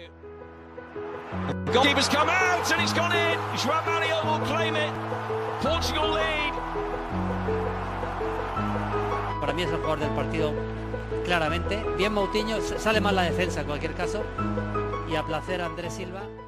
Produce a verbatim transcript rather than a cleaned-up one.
Goalkeeper's come out and it's gone in. João Mario will claim it. Portugal lead. Para mí es el jugador del partido claramente. Bien Moutinho, sale mal la defensa en cualquier caso. Y a placer Andrés Silva.